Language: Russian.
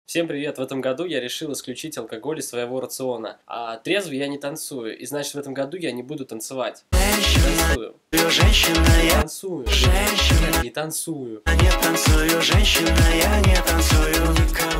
Всем привет! В этом году я решил исключить алкоголь из своего рациона. А трезвый я не танцую, и значит в этом году я не буду танцевать. Танцую. Танцую. Не танцую. Не танцую, женщина, я не танцую.